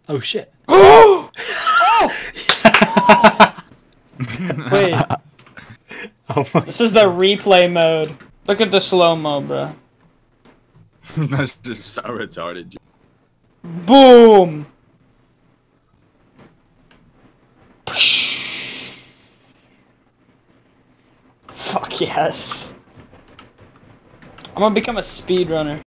Oh shit. Oh! Wait. Oh my. This is the replay mode. Look at the slow-mo, bro. That's just so retarded. Boom! Fuck yes. I'm gonna become a speedrunner.